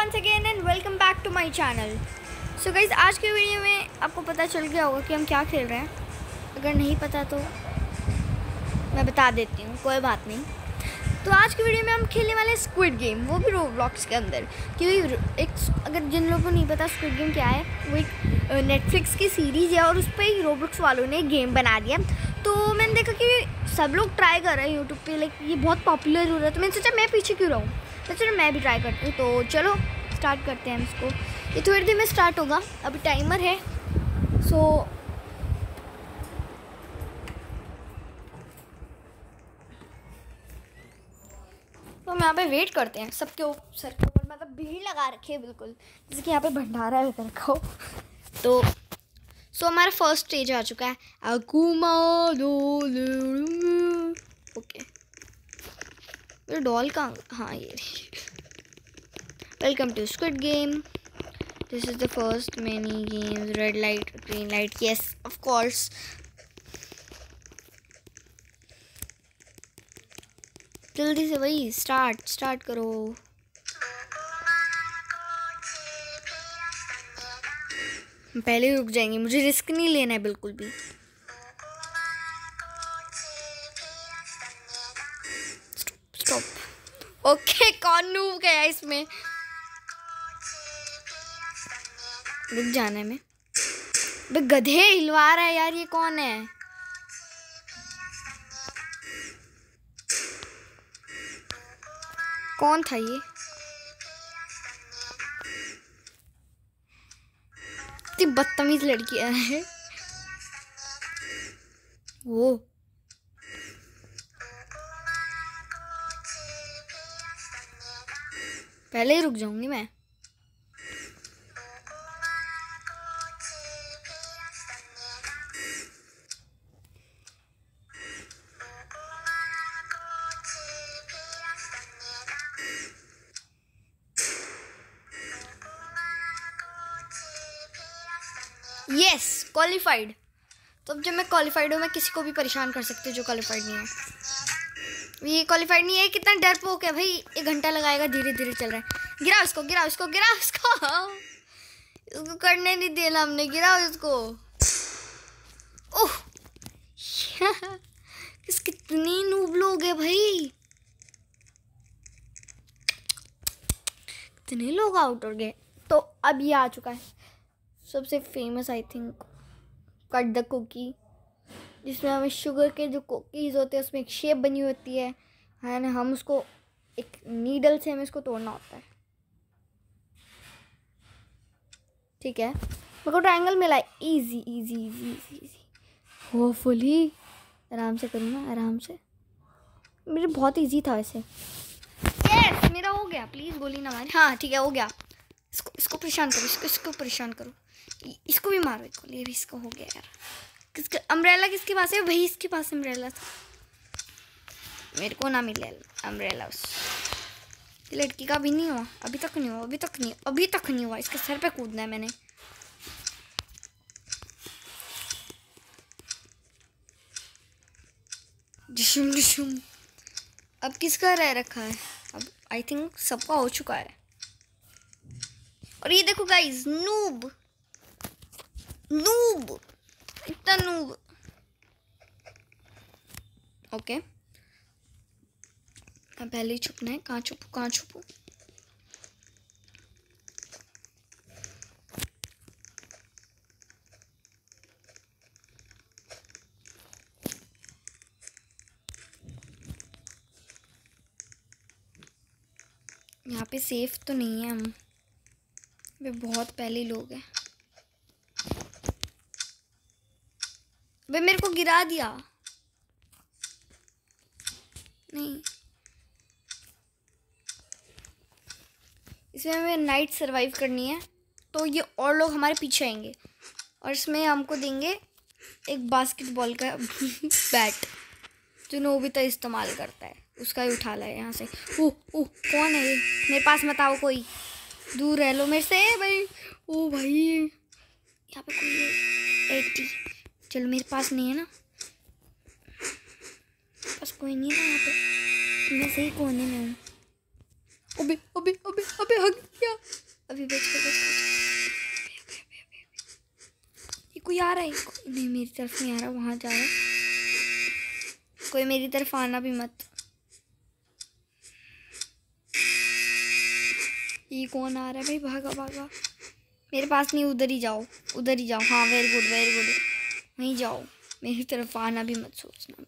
once again and welcome back to my channel. So guys, आज के video में आपको पता चल गया होगा कि हम क्या खेल रहे हैं। अगर नहीं पता तो मैं बता देती हूँ, कोई बात नहीं। तो आज की वीडियो में हम खेलने वाले हैं स्क्विड गेम, वो भी रोब्लॉक्स के अंदर। क्योंकि एक अगर जिन लोगों को नहीं पता स्क्विड गेम क्या है, वो एक नेटफ्लिक्स की सीरीज़ है और उस पर ही रोब्लॉक्स वालों ने गेम बना दिया। तो मैंने देखा कि सब लोग ट्राई कर रहे हैं यूट्यूब पे, लाइक ये बहुत पॉपुलर हो रहा है। तो मैंने सोचा मैं पीछे क्यों रहूँ, तो चलो मैं भी ट्राई करती हूँ। तो चलो स्टार्ट करते हैं हम इसको। ये थोड़ी देर में स्टार्ट होगा, अभी टाइमर है। तो हम यहाँ पे वेट करते हैं। सबके सर के ऊपर मतलब भीड़ लगा रखी है बिल्कुल, जैसे कि यहाँ पे भंडारा है रखा हो। तो हमारा फर्स्ट स्टेज आ चुका है। ओके, मेरे डॉल का, हाँ ये welcome to squid game. This is the first many games. Red light, green light, yes of course. जल्दी से भाई स्टार्ट करो। पहले ही रुक जाएंगे, मुझे रिस्क नहीं लेना है बिल्कुल भी। स्टॉप। ओके, कौन नूब गया इसमें? रुक जाना है। मैं गधे हिलवा रहा है यार, ये कौन है? कौन था ये? इतनी बदतमीज लड़की है वो। पहले ही रुक जाऊंगी मैं। Yes, qualified. तो अब जब मैं क्वालिफाइड हूँ, मैं किसी को भी परेशान कर सकती हूँ जो क्वालिफाइड नहीं है। ये क्वालिफाइड नहीं है, कितना डरपोक है भाई। 1 घंटा लगाएगा, धीरे धीरे चल रहा है। गिराओ इसको। इसको करने नहीं देना हमने, गिराओ इसको। ओह कितने नूब लोग हैं भाई, कितने लोग आउट हो गए। तो अब ये आ चुका है सबसे famous, I think, cut the cookie, जिसमें हमें शुगर के जो कुकीज़ होते हैं उसमें एक शेप बनी होती है एंड हम उसको एक नीडल से हमें उसको तोड़ना होता है। ठीक है, मेरे को ट्रायंगल मिला है। Easy hopefully. आराम से करूँगा, आराम से। मेरे बहुत इजी था वैसे। यस, मेरा हो गया। प्लीज़ गोली ना मारे। हाँ ठीक है, हो गया। इसको परेशान करो, इसको परेशान करो। इसको भी मारो, इसको हो गया यार। किसका अम्ब्रेला किसके पास है भाई? इसके पास अम्ब्रेला था, मेरे को ना मिले अम्ब्रेला। ये लड़की का भी नहीं हुआ, अभी तक नहीं हुआ। इसके सर पे कूदना है मैंने। डिशुम। अब किसका रह रखा है? अब आई थिंक सबका हो चुका है। और ये देखो गाइस, नूब इतना नूब। ओके, पहले ही छुपना है। कहाँ छुपू? यहाँ पे सेफ तो नहीं है हम, वे बहुत पहले लोग हैं। वे मेरे को गिरा दिया। नहीं, इसमें हमें नाइट सरवाइव करनी है। तो ये और लोग हमारे पीछे आएंगे और इसमें हमको देंगे एक बास्केटबॉल का बैट जो नोबिता इस्तेमाल करता है, उसका ही उठा ला है यहाँ से। ओह कौन है ये? मेरे पास मत आओ, कोई दूर रह लो मेरे से भाई। ओ भाई, यहाँ पे कोई है। 80। चलो, मेरे पास नहीं है ना, बस कोई नहीं है ना यहाँ पे। मैं सही कोने में हूँ। अबे हग गया। अभी बच गए। ये कोई आ रहा है? नहीं, मेरी तरफ नहीं आ रहा, वहाँ जा रहा है। कोई मेरी तरफ आना भी मत। ये कौन आ रहा है भाई? भागा भागा, मेरे पास नहीं, उधर ही जाओ, उधर ही जाओ। हाँ, वेरी गुड वेरी गुड, वहीं जाओ, मेरी तरफ आना भी मत सोचना।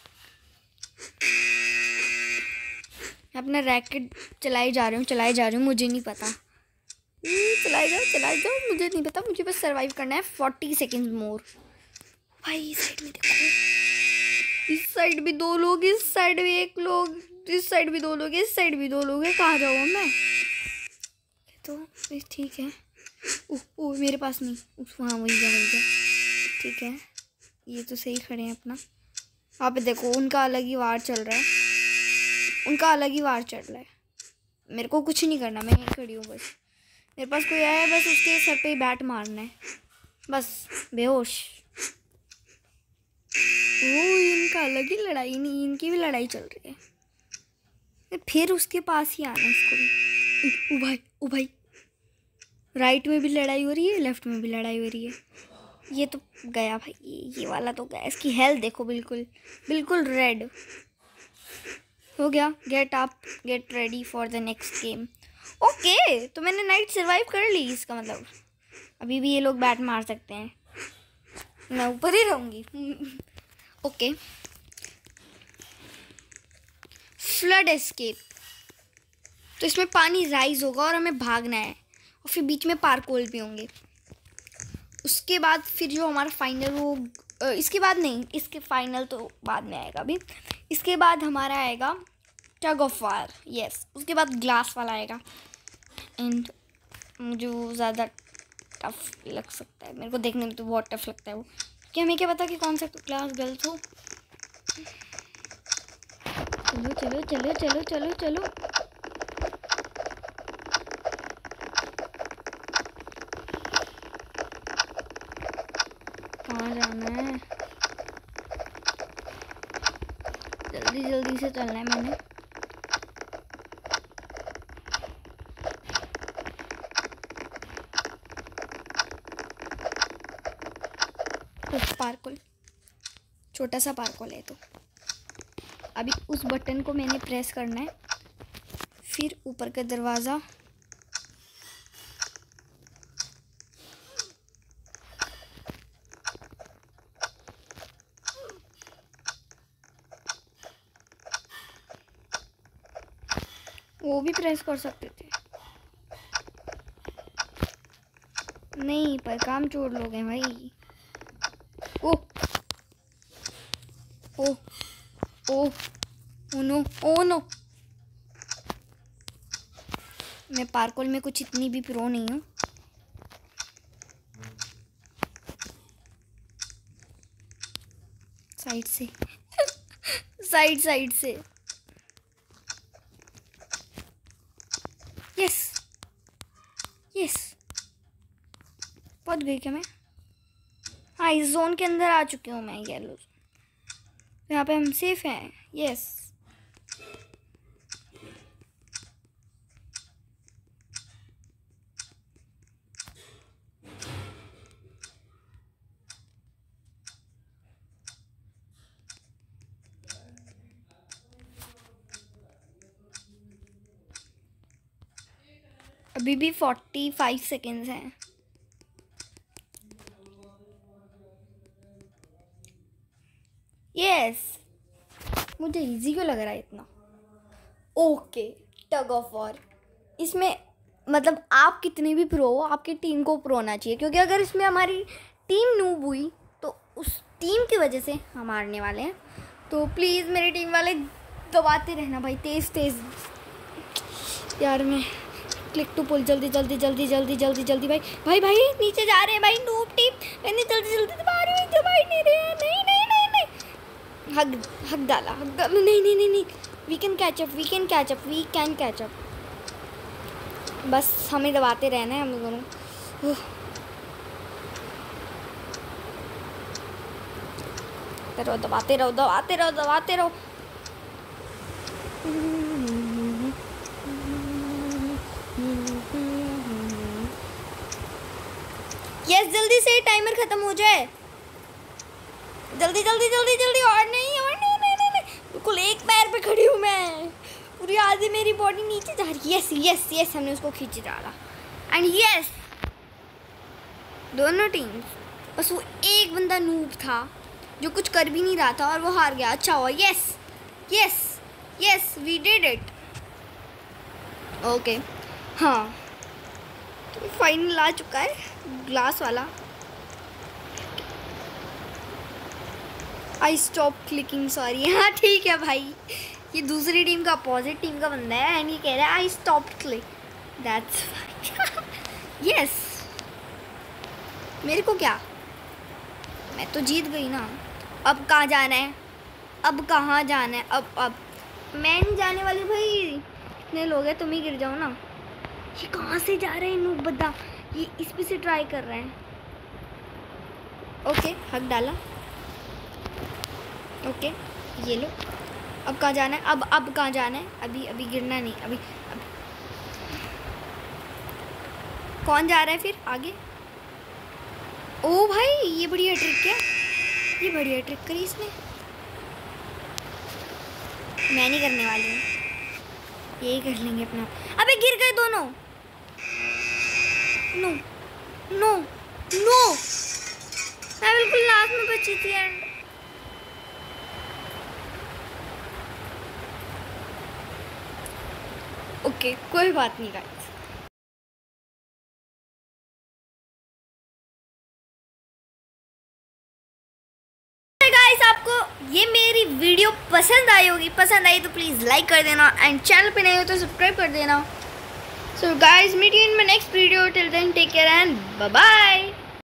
मैं अपना रैकेट चलाई जा रही हूँ, मुझे नहीं पता। चलाई जाओ, मुझे नहीं पता, मुझे बस सरवाइव करना है। 40 सेकेंड मोर। भाई इस साइड में देखो, इस साइड भी 2 लोग, इस साइड भी 1 लोग, इस साइड भी 2 लोग, इस साइड भी 2 लोग है। कहाँ जाऊँ मैं? तो ठीक है। ओह मेरे पास नहीं, वहाँ वही जा। ठीक है, ये तो सही खड़े हैं अपना। वहाँ पे देखो, उनका अलग ही वार चल रहा है, मेरे को कुछ नहीं करना, मैं यहीं खड़ी हूँ बस। मेरे पास कोई आया है, बस उसके सर पे ही बैट मारना है, बस बेहोश। इनका अलग ही लड़ाई, नहीं इनकी भी लड़ाई चल रही है। फिर उसके पास ही आना इसको भी। ओ भाई, राइट में भी लड़ाई हो रही है, लेफ्ट में भी लड़ाई हो रही है। ये तो गया भाई, ये वाला तो गया। इसकी हेल्थ देखो, बिल्कुल रेड हो गया। Get up, get ready for the next game. Okay, तो मैंने नाइट सर्वाइव कर ली, इसका मतलब अभी भी ये लोग बैट मार सकते हैं, मैं ऊपर ही रहूँगी। Okay, flood escape. तो इसमें पानी राइज होगा और हमें भागना है, और फिर बीच में पार्कोल भी होंगे। उसके बाद फिर जो हमारा फाइनल, वो इसके बाद नहीं, इसके फाइनल तो बाद में आएगा अभी। इसके बाद हमारा आएगा टग ऑफ वार। यस, उसके बाद ग्लास वाला आएगा। एंड मुझे वो ज़्यादा टफ लग सकता है, मेरे को देखने में तो बहुत टफ लगता है वो, कि हमें क्या पता कि कौन सा क्लास गर्ल्स हो। चलो चलो चलो चलो चलो चलो। कहाँ जाना है? जल्दी से चलना है मैंने। पार्कोल, छोटा सा पार्कोल है। तो अभी उस बटन को मैंने प्रेस करना है, फिर ऊपर का दरवाज़ा। वो भी प्रेस कर सकते थे, नहीं पर काम चोर लोग हैं भाई। Oh oh oh oh no, oh no. मैं पार्कोल में कुछ इतनी भी प्रो नहीं हूँ। साइड से साइड से। यस पहुंच गई क्या मैं? हाँ, इस जोन के अंदर आ चुकी हूँ मैं, येलो जोन। यहाँ पे हम सेफ हैं। यस, अभी भी 45 सेकेंड्स हैं। यस, मुझे इजी क्यों लग रहा है इतना? Okay, tug of war. इसमें मतलब आप कितने भी प्रो हो, आपकी टीम को प्रो होना चाहिए, क्योंकि अगर इसमें हमारी टीम नूब हुई तो उस टीम की वजह से हम हारने वाले हैं। तो प्लीज़ मेरी टीम वाले दबाते रहना भाई, तेज़। यार मैं क्लिक टू पुल, जल्दी भाई नीचे जा रहे हैं भाई, नूब टीम। मैंने जल्दी दबा रही हूँ, दबा ही नहीं रहे हैं। नहीं हक डाला। नहीं, वी कैन कैच अप। बस हमें दबाते रहना है, हम दोनों। दबाते रहो। यस, जल्दी से टाइमर खत्म हो जाए, जल्दी जल्दी जल्दी जल्दी। और नहीं और नहीं नहीं नहीं, नहीं। बिल्कुल एक पैर पे खड़ी हूँ मैं, पूरी आधी मेरी बॉडी नीचे जा रही है। यस यस यस, हमने उसको खींच डाला। एंड यस, दोनों टीम्स, बस वो एक बंदा नूब था जो कुछ कर भी नहीं रहा था और वो हार गया। अच्छा हुआ। Yes yes yes, we did it. Okay, हाँ तो फाइनल आ चुका है ग्लास वाला। I stop clicking, sorry. हाँ ठीक है भाई, ये दूसरी टीम का अपोजिट टीम का बंदा है एंड ये कह रहा है I stop click, that's yes. मेरे को क्या, मैं तो जीत गई ना। अब कहाँ जाना है, अब कहाँ जाना है, अब मैं नहीं जाने वाली भाई, इतने लोग हैं, तुम ही गिर जाओ ना। ये कहाँ से जा रहे हैं नूब बद्दा, ये इस पे से ट्राई कर रहे हैं। ओके, हक डाला। ओके, ये लो। अब कहाँ जाना है, अब कहाँ जाना है, अभी गिरना नहीं, अभी कौन जा रहा है फिर आगे। ओ भाई, ये बढ़िया ट्रिक है, ये बढ़िया ट्रिक करी इसने। मैं नहीं करने वाली हूँ, यही कर लेंगे अपना। अबे गिर गए दोनों। नो नो नो, मैं बिल्कुल लास्ट में बची थी एंड ओके, कोई बात नहीं गाइस। आपको ये मेरी वीडियो पसंद आई होगी, पसंद आई तो प्लीज़ लाइक कर देना एंड चैनल पे नए हो तो सब्सक्राइब कर देना। So guys, meet you in my next video, till then take care and bye bye.